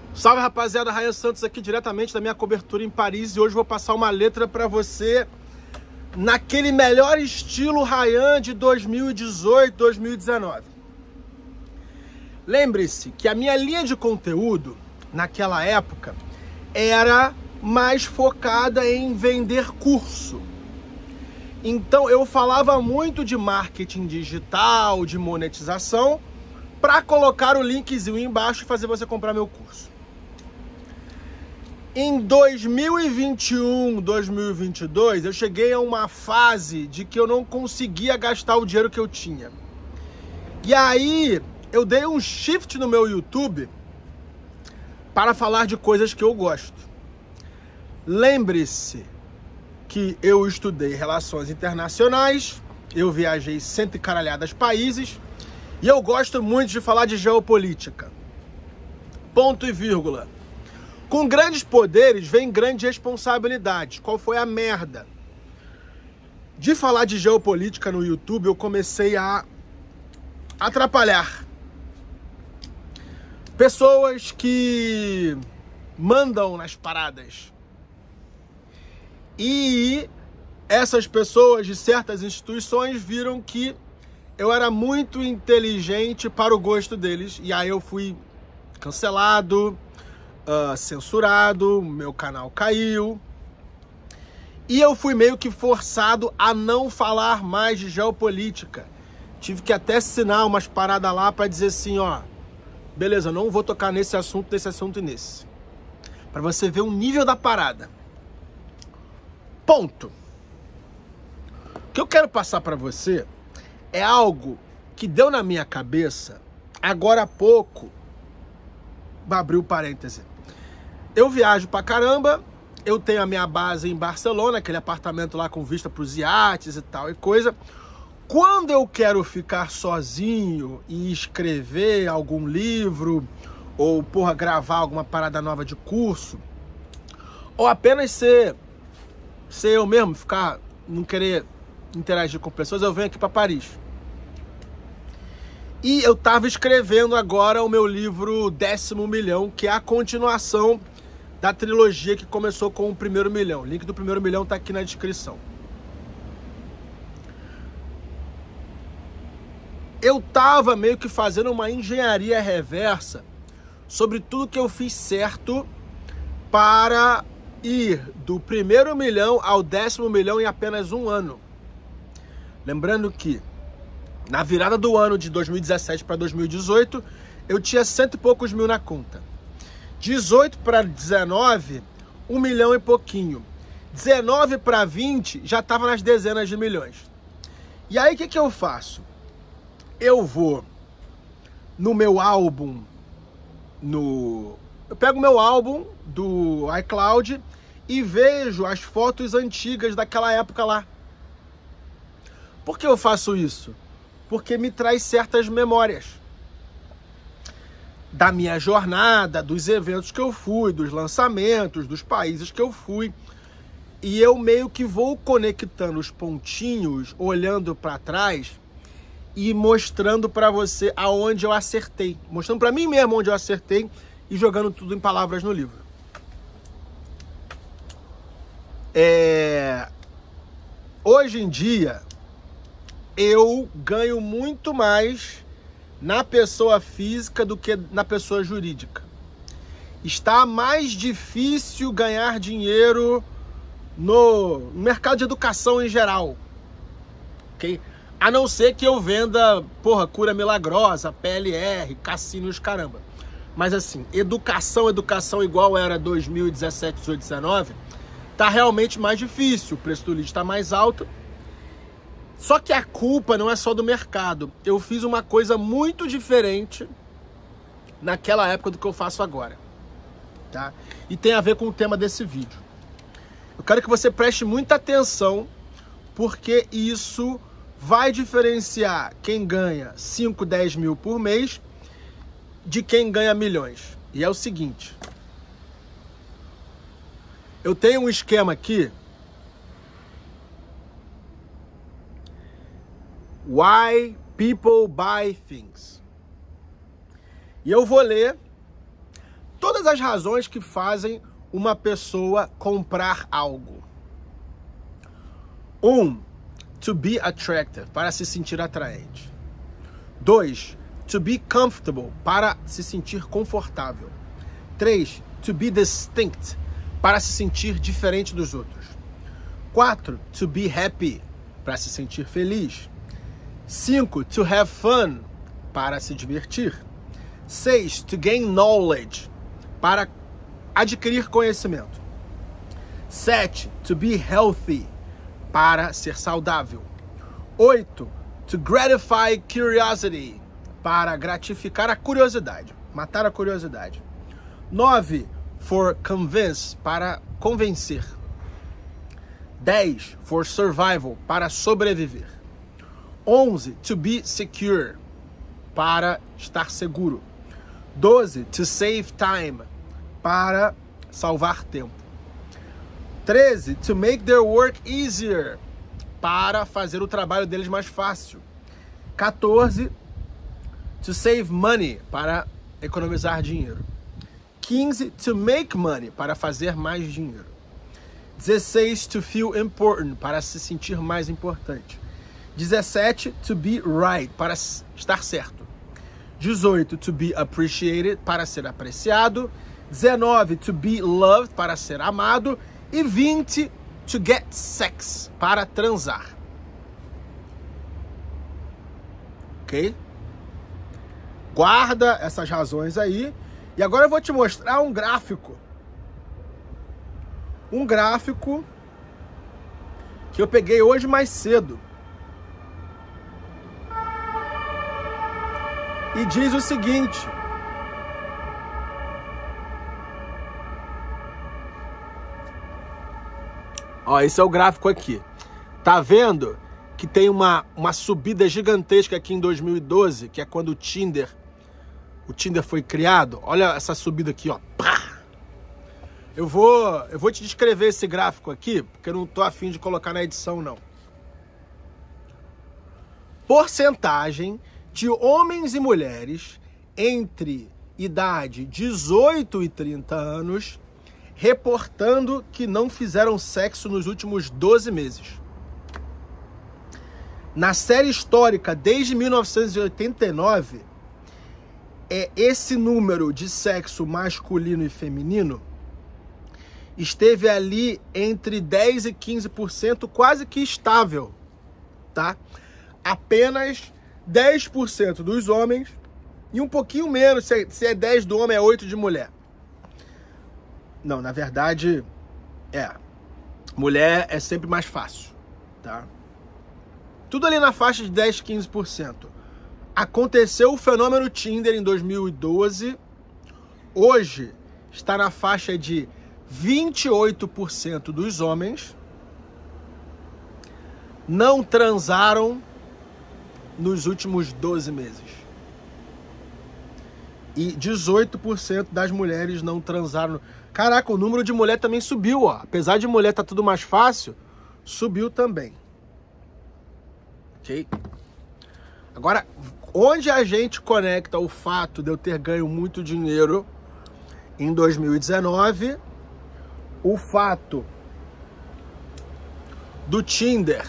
Salve, rapaziada, Ryan Santos aqui diretamente da minha cobertura em Paris e hoje vou passar uma letra para você naquele melhor estilo Ryan de 2018, 2019. Lembre-se que a minha linha de conteúdo naquela época era mais focada em vender curso. Então eu falava muito de marketing digital, de monetização, para colocar o linkzinho embaixo e fazer você comprar meu curso. Em 2021, 2022, eu cheguei a uma fase de que eu não conseguia gastar o dinheiro que eu tinha. E aí, eu dei um shift no meu YouTube para falar de coisas que eu gosto. Lembre-se que eu estudei relações internacionais, eu viajei 100 e caralhadas países, e eu gosto muito de falar de geopolítica. Ponto e vírgula. Com grandes poderes vem grandes responsabilidades. Qual foi a merda? De falar de geopolítica no YouTube, eu comecei a atrapalhar pessoas que mandam nas paradas. E essas pessoas de certas instituições viram que eu era muito inteligente para o gosto deles. E aí eu fui cancelado, censurado, meu canal caiu. E eu fui meio que forçado a não falar mais de geopolítica. Tive que até assinar umas paradas lá para dizer assim, ó, beleza, não vou tocar nesse assunto e nesse. Para você ver o nível da parada. Ponto. O que eu quero passar para você é algo que deu na minha cabeça agora há pouco. Abriu parêntese. Eu viajo pra caramba, eu tenho a minha base em Barcelona, aquele apartamento lá com vista pros iates e tal e coisa. Quando eu quero ficar sozinho e escrever algum livro, ou, porra, gravar alguma parada nova de curso, ou apenas ser eu mesmo, não querer interagir com pessoas, eu venho aqui pra Paris. E eu tava escrevendo agora o meu livro 10º Milhão, que é a continuação da trilogia que começou com o 1º Milhão. O link do 1º Milhão tá aqui na descrição. Eu tava meio que fazendo uma engenharia reversa sobre tudo que eu fiz certo para ir do 1º milhão ao 10º milhão em apenas um ano. Lembrando que na virada do ano de 2017 para 2018, eu tinha 100 e poucos mil na conta. 18 para 19, 1 milhão e pouquinho. 19 para 20, já estava nas dezenas de milhões. E aí, o que eu faço? Eu vou no meu álbum, eu pego meu álbum do iCloud e vejo as fotos antigas daquela época lá. Por que eu faço isso? Porque me traz certas memórias da minha jornada, dos eventos que eu fui, dos lançamentos, dos países que eu fui. E eu meio que vou conectando os pontinhos, olhando para trás e mostrando para você aonde eu acertei. Mostrando para mim mesmo onde eu acertei e jogando tudo em palavras no livro. Hoje em dia, eu ganho muito mais na pessoa física do que na pessoa jurídica. Está mais difícil ganhar dinheiro no mercado de educação em geral. Okay? A não ser que eu venda, porra, cura milagrosa, PLR, cassino e os caramba. Mas assim, educação igual era 2017, 18, 19, tá realmente mais difícil. O preço do lead está mais alto. Só que a culpa não é só do mercado. Eu fiz uma coisa muito diferente naquela época do que eu faço agora, tá? E tem a ver com o tema desse vídeo. Eu quero que você preste muita atenção, porque isso vai diferenciar quem ganha 5, 10 mil por mês de quem ganha milhões. E é o seguinte. Eu tenho um esquema aqui. Why people buy things. E eu vou ler todas as razões que fazem uma pessoa comprar algo. 1. To be attractive, para se sentir atraente. 2. To be comfortable, para se sentir confortável. 3. To be distinct, para se sentir diferente dos outros. 4. To be happy, para se sentir feliz. 5. To have fun, para se divertir. 6. To gain knowledge, para adquirir conhecimento. 7. To be healthy, para ser saudável. 8. To gratify curiosity, para gratificar a curiosidade, matar a curiosidade. 9. For convince, para convencer. 10. For survival, para sobreviver. 11. To be secure, para estar seguro. 12. To save time, para salvar tempo. 13. To make their work easier, para fazer o trabalho deles mais fácil. 14. To save money, para economizar dinheiro. 15. To make money, para fazer mais dinheiro. 16. To feel important, para se sentir mais importante. 17. To be right, para estar certo. 18. To be appreciated, para ser apreciado. 19. To be loved, para ser amado. E 20. To get sex, para transar. Ok? Guarda essas razões aí. E agora eu vou te mostrar um gráfico. Um gráfico que eu peguei hoje mais cedo. E diz o seguinte: ó, esse é o gráfico aqui. Tá vendo que tem uma subida gigantesca aqui em 2012, que é quando o Tinder foi criado? Olha essa subida aqui, ó. Pá! Eu vou te descrever esse gráfico aqui, porque eu não tô afim de colocar na edição, não. Porcentagem de homens e mulheres entre idade 18 e 30 anos reportando que não fizeram sexo nos últimos 12 meses. Na série histórica, desde 1989, esse número de sexo masculino e feminino esteve ali entre 10% e 15%, quase que estável, tá? Apenas 10% dos homens e um pouquinho menos, se é 10 do homem, é 8 de mulher. Não, na verdade, mulher é sempre mais fácil, tá? Tudo ali na faixa de 10, 15%. Aconteceu o fenômeno Tinder em 2012. Hoje está na faixa de 28% dos homens não transaram nos últimos 12 meses. E 18% das mulheres não transaram. Caraca, o número de mulher também subiu, ó. Apesar de mulher tá tudo mais fácil, subiu também. Ok? Agora, onde a gente conecta o fato de eu ter ganho muito dinheiro em 2019, o fato do Tinder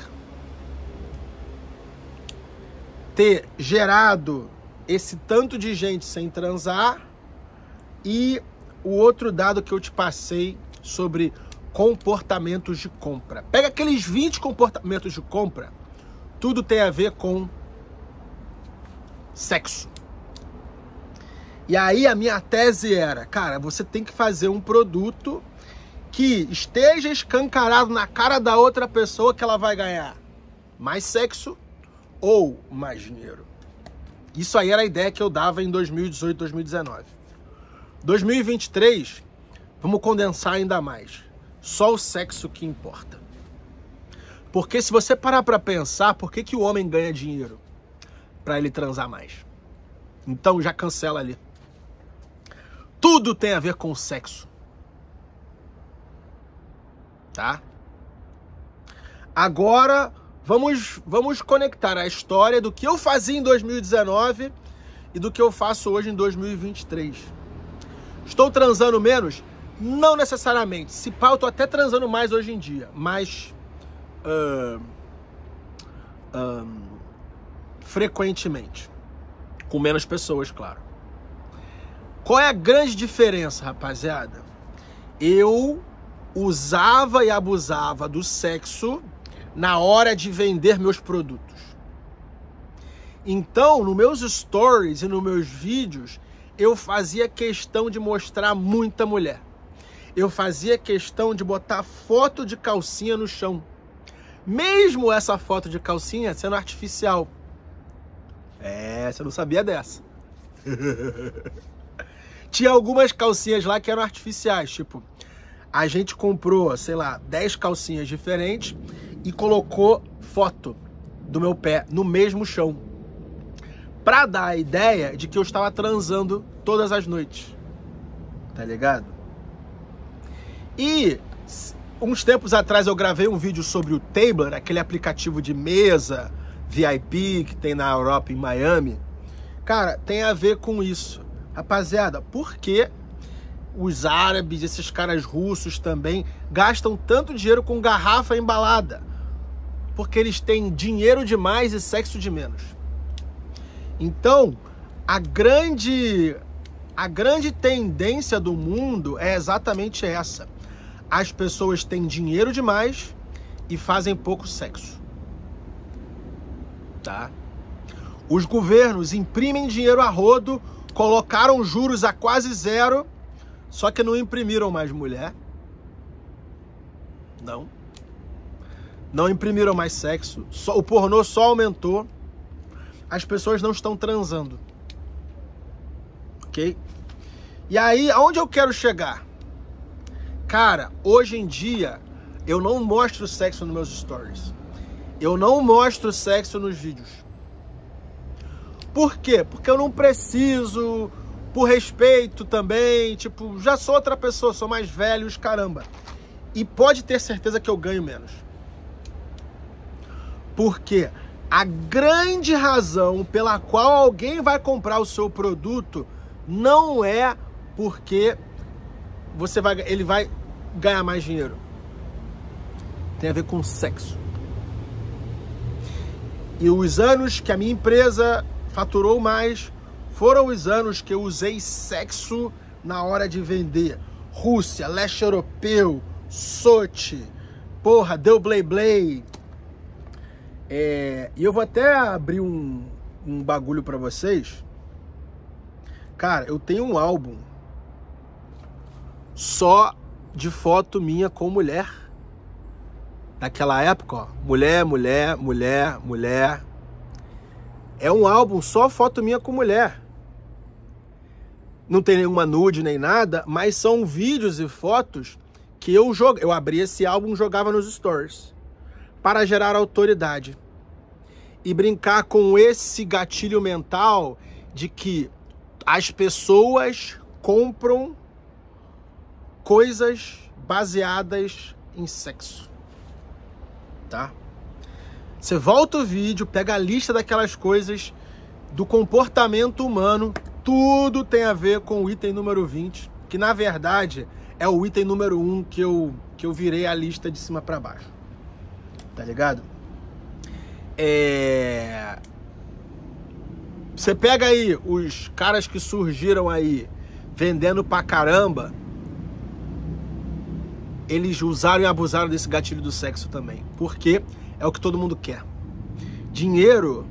ter gerado esse tanto de gente sem transar e o outro dado que eu te passei sobre comportamentos de compra. Pega aqueles 20 comportamentos de compra, tudo tem a ver com sexo. E aí a minha tese era, cara, você tem que fazer um produto que esteja escancarado na cara da outra pessoa que ela vai ganhar mais sexo ou mais dinheiro. Isso aí era a ideia que eu dava em 2018, 2019. 2023, vamos condensar ainda mais. Só o sexo que importa. Porque se você parar pra pensar, por que o homem ganha dinheiro? Pra ele transar mais. Então já cancela ali. Tudo tem a ver com sexo. Tá? Agora vamos conectar a história do que eu fazia em 2019 e do que eu faço hoje em 2023. Estou transando menos? Não necessariamente. Se pá, eu tô até transando mais hoje em dia. Mas... frequentemente. Com menos pessoas, claro. Qual é a grande diferença, rapaziada? Eu usava e abusava do sexo na hora de vender meus produtos. Então, nos meus stories e nos meus vídeos, eu fazia questão de mostrar muita mulher. Eu fazia questão de botar foto de calcinha no chão. Mesmo essa foto de calcinha sendo artificial. Você não sabia dessa. Tinha algumas calcinhas lá que eram artificiais, tipo, a gente comprou, sei lá, 10 calcinhas diferentes e colocou foto do meu pé no mesmo chão, pra dar a ideia de que eu estava transando todas as noites, tá ligado? E uns tempos atrás eu gravei um vídeo sobre o Tabler, aquele aplicativo de mesa VIP que tem na Europa, em Miami. Cara, tem a ver com isso. Rapaziada, por que os árabes, esses caras russos também, gastam tanto dinheiro com garrafa embalada? Porque eles têm dinheiro demais e sexo de menos. Então, a grande tendência do mundo é exatamente essa. As pessoas têm dinheiro demais e fazem pouco sexo. Tá? Os governos imprimem dinheiro a rodo, colocaram juros a quase zero, só que não imprimiram mais mulher. Não imprimiram mais sexo. O pornô só aumentou. As pessoas não estão transando. Ok? E aí, aonde eu quero chegar? Cara, hoje em dia, eu não mostro sexo nos meus stories. Eu não mostro sexo nos vídeos. Por quê? Porque eu não preciso, por respeito também, tipo, já sou outra pessoa, sou mais velho, os caramba. E pode ter certeza que eu ganho menos. Porque a grande razão pela qual alguém vai comprar o seu produto não é porque ele vai ganhar mais dinheiro. Tem a ver com sexo. E os anos que a minha empresa faturou mais foram os anos que eu usei sexo na hora de vender. Rússia, leste europeu, Sochi, porra, deu blay. E eu vou até abrir um bagulho pra vocês. Cara, eu tenho um álbum só de foto minha com mulher. Naquela época, ó, mulher. É um álbum só foto minha com mulher. Não tem nenhuma nude nem nada, mas são vídeos e fotos que eu abri esse álbum e jogava nos stories para gerar autoridade e brincar com esse gatilho mental de que as pessoas compram coisas baseadas em sexo, tá? Você volta o vídeo, pega a lista daquelas coisas do comportamento humano, tudo tem a ver com o item número 20, que na verdade é o item número 1 que eu virei a lista de cima para baixo. Tá ligado? Você pega aí os caras que surgiram aí vendendo pra caramba, eles usaram e abusaram desse gatilho do sexo também. Porque é o que todo mundo quer. Dinheiro,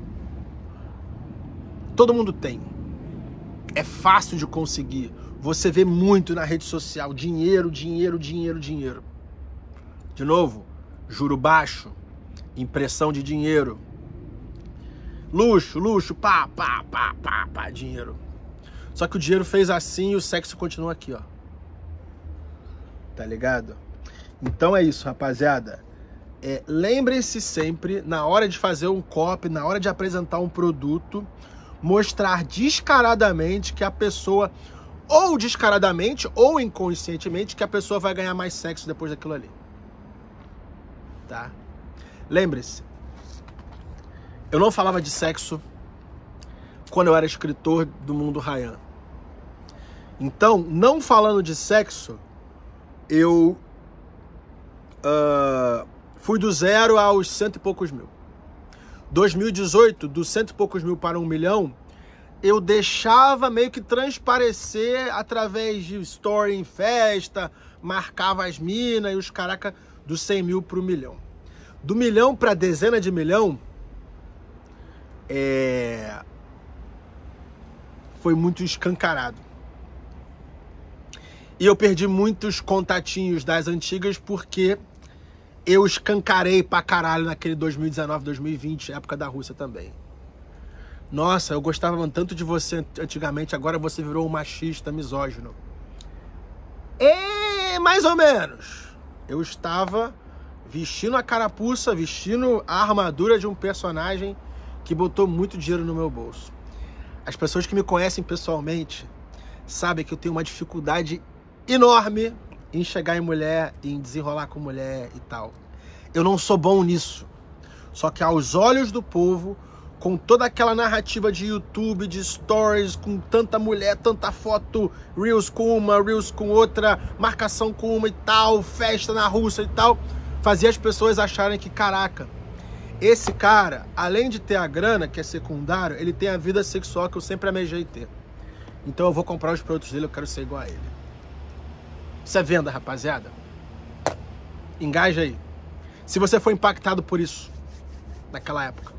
todo mundo tem. É fácil de conseguir. Você vê muito na rede social. Dinheiro. De novo, juro baixo, impressão de dinheiro. Luxo, pá, dinheiro. Só que o dinheiro fez assim e o sexo continua aqui, ó. Tá ligado? Então é isso, rapaziada. Lembrem-se sempre, na hora de fazer um copy, na hora de apresentar um produto, mostrar descaradamente que a pessoa, ou descaradamente, ou inconscientemente, que a pessoa vai ganhar mais sexo depois daquilo ali. Tá? Lembre-se, eu não falava de sexo quando eu era escritor do Mundo Ryan. Então, não falando de sexo, eu fui do 0 aos 100 e poucos mil. 2018, dos 100 e poucos mil para 1 milhão, eu deixava meio que transparecer através de story em festa, marcava as minas e os caraca dos 100 mil para o 1 milhão. Do 1 milhão para dezena de milhão, foi muito escancarado. E eu perdi muitos contatinhos das antigas porque eu escancarei pra caralho naquele 2019, 2020, época da Rússia também. Nossa, eu gostava tanto de você antigamente, agora você virou um machista, misógino. Mais ou menos. Eu estava vestindo a carapuça, vestindo a armadura de um personagem que botou muito dinheiro no meu bolso. As pessoas que me conhecem pessoalmente sabem que eu tenho uma dificuldade enorme em chegar em mulher, em desenrolar com mulher e tal. Eu não sou bom nisso. Só que aos olhos do povo, com toda aquela narrativa de YouTube, de stories, com tanta mulher, tanta foto, Reels com uma, Reels com outra, marcação com uma e tal, festa na Rússia e tal, fazia as pessoas acharem que, caraca, esse cara, além de ter a grana, que é secundário, ele tem a vida sexual que eu sempre amejei ter. Então eu vou comprar os produtos dele, eu quero ser igual a ele. Isso é venda, rapaziada. Engaja aí. Se você foi impactado por isso naquela época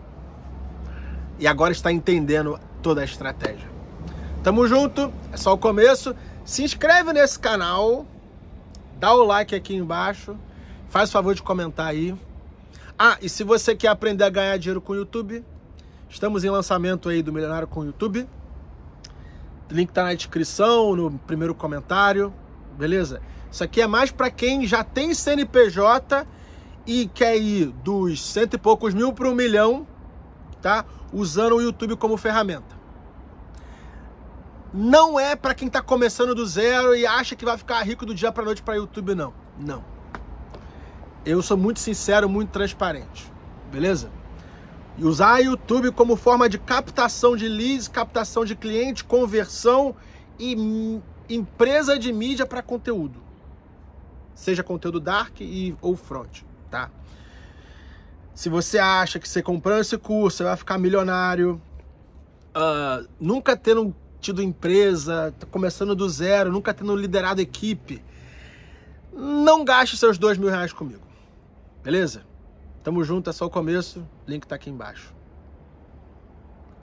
e agora está entendendo toda a estratégia. Tamo junto, é só o começo. Se inscreve nesse canal, dá o like aqui embaixo, faz o favor de comentar aí. E se você quer aprender a ganhar dinheiro com o YouTube, estamos em lançamento aí do Milionário com o YouTube. O link tá na descrição, no primeiro comentário. Beleza? Isso aqui é mais para quem já tem CNPJ e quer ir dos 100 e poucos mil para 1 milhão, tá? Usando o YouTube como ferramenta. Não é para quem tá começando do zero e acha que vai ficar rico do dia para noite para YouTube, não. Não. Eu sou muito sincero, muito transparente. Beleza? E usar o YouTube como forma de captação de leads, captação de cliente, conversão e empresa de mídia para conteúdo. Seja conteúdo dark ou front, tá? Se você acha que você comprando esse curso, você vai ficar milionário, nunca tendo tido empresa, tá começando do zero, nunca tendo liderado equipe, não gaste seus R$2.000 comigo. Beleza? Tamo junto, é só o começo, link tá aqui embaixo.